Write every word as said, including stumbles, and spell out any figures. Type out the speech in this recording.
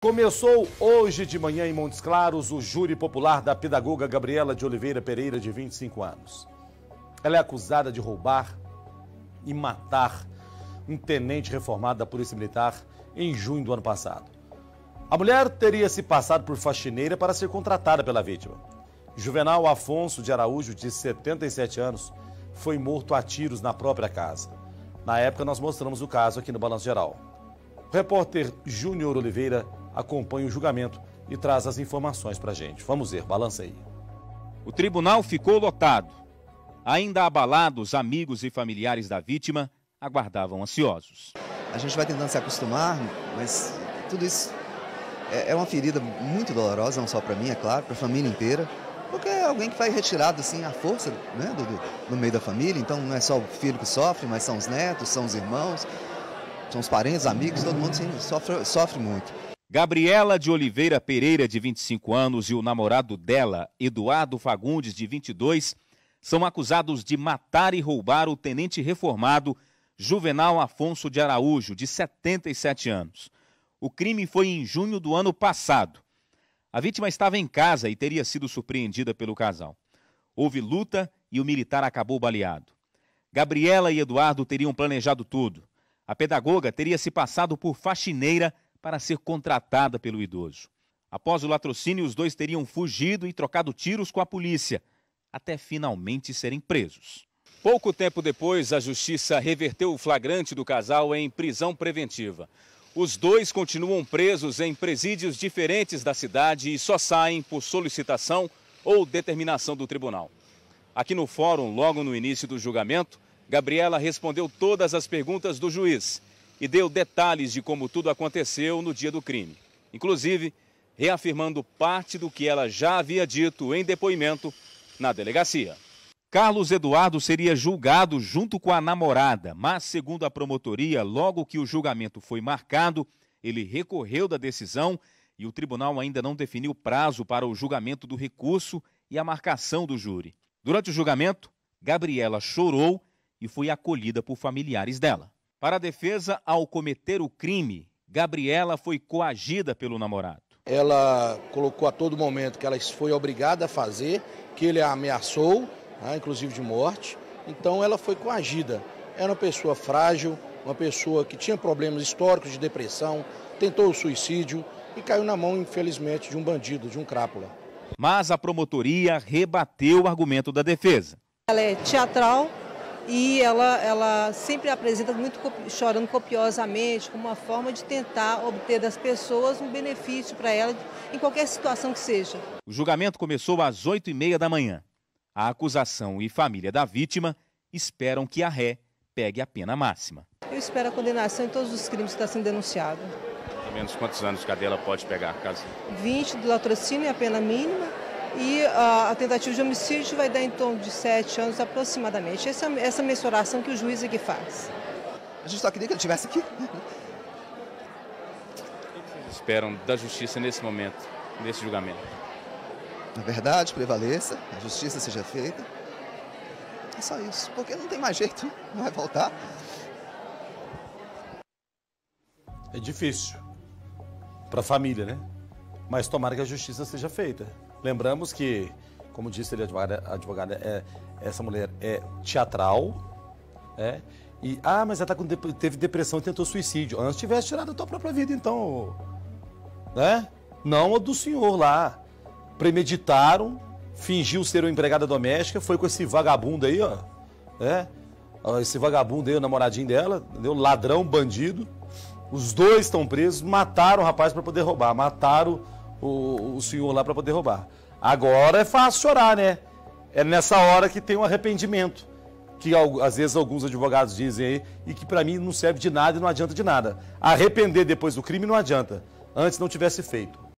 Começou hoje de manhã em Montes Claros o júri popular da pedagoga Gabriela de Oliveira Pereira, de vinte e cinco anos. Ela é acusada de roubar e matar um tenente reformado da Polícia Militar em junho do ano passado. A mulher teria se passado por faxineira para ser contratada pela vítima. Juvenal Afonso de Araújo, de setenta e sete anos, foi morto a tiros na própria casa. Na época, nós mostramos o caso aqui no Balanço Geral. O repórter Júnior Oliveira acompanha o julgamento e traz as informações para a gente. Vamos ver, balança aí. O tribunal ficou lotado. Ainda abalados, amigos e familiares da vítima aguardavam ansiosos. A gente vai tentando se acostumar, mas tudo isso é, é uma ferida muito dolorosa, não só para mim, é claro, para a família inteira, porque é alguém que vai retirado assim à força, né, do, do, no meio da família. Então não é só o filho que sofre, mas são os netos, são os irmãos, são os parentes, amigos, todo mundo assim, sofre, sofre muito. Gabriela de Oliveira Pereira, de vinte e cinco anos, e o namorado dela, Eduardo Fagundes, de vinte e dois, são acusados de matar e roubar o tenente reformado Juvenal Afonso de Araújo, de setenta e sete anos. O crime foi em junho do ano passado. A vítima estava em casa e teria sido surpreendida pelo casal. Houve luta e o militar acabou baleado. Gabriela e Eduardo teriam planejado tudo. A pedagoga teria se passado por faxineira para ser contratada pelo idoso. Após o latrocínio, os dois teriam fugido e trocado tiros com a polícia, até finalmente serem presos. Pouco tempo depois, a justiça reverteu o flagrante do casal em prisão preventiva. Os dois continuam presos em presídios diferentes da cidade e só saem por solicitação ou determinação do tribunal. Aqui no fórum, logo no início do julgamento, Gabriela respondeu todas as perguntas do juiz e deu detalhes de como tudo aconteceu no dia do crime, inclusive reafirmando parte do que ela já havia dito em depoimento na delegacia. Carlos Eduardo seria julgado junto com a namorada, mas, segundo a promotoria, logo que o julgamento foi marcado, ele recorreu da decisão e o tribunal ainda não definiu prazo para o julgamento do recurso e a marcação do júri. Durante o julgamento, Gabriela chorou e foi acolhida por familiares dela. Para a defesa, ao cometer o crime, Gabriela foi coagida pelo namorado. Ela colocou a todo momento que ela foi obrigada a fazer, que ele a ameaçou, né, inclusive de morte. Então ela foi coagida. Era uma pessoa frágil, uma pessoa que tinha problemas históricos de depressão, tentou o suicídio e caiu na mão, infelizmente, de um bandido, de um crápula. Mas a promotoria rebateu o argumento da defesa. Ela é teatral. E ela, ela sempre apresenta muito chorando copiosamente, como uma forma de tentar obter das pessoas um benefício para ela, em qualquer situação que seja. O julgamento começou às oito e meia da manhã. A acusação e família da vítima esperam que a ré pegue a pena máxima. Eu espero a condenação em todos os crimes que estão sendo denunciados. Pelo menos quantos anos de cadeia ela pode pegar, caso? vinte do latrocínio é a pena mínima. E a, a tentativa de homicídio vai dar em torno de sete anos aproximadamente. Essa, essa mensuração que o juiz aqui faz. A gente só queria que ele estivesse aqui. O que vocês esperam da justiça nesse momento, nesse julgamento? A verdade prevaleça, a justiça seja feita. É só isso, porque não tem mais jeito, não vai voltar. É difícil para a família, né? Mas tomara que a justiça seja feita. Lembramos que, como disse ele, a advogada, a advogada é, essa mulher é teatral, é, e, ah, mas ela tá com, teve depressão e tentou suicídio. Antes tivesse tirado a tua própria vida, então, né? Não a do senhor lá. Premeditaram, fingiu ser uma empregada doméstica, foi com esse vagabundo aí, ó, né? Esse vagabundo aí, o namoradinho dela, entendeu? Ladrão, bandido. Os dois estão presos, mataram o rapaz para poder roubar, mataram O, o senhor lá para poder roubar. Agora é fácil chorar, né? É nessa hora que tem um arrependimento, que às vezes alguns advogados dizem aí, e que para mim não serve de nada e não adianta de nada. Arrepender depois do crime não adianta, antes não tivesse feito.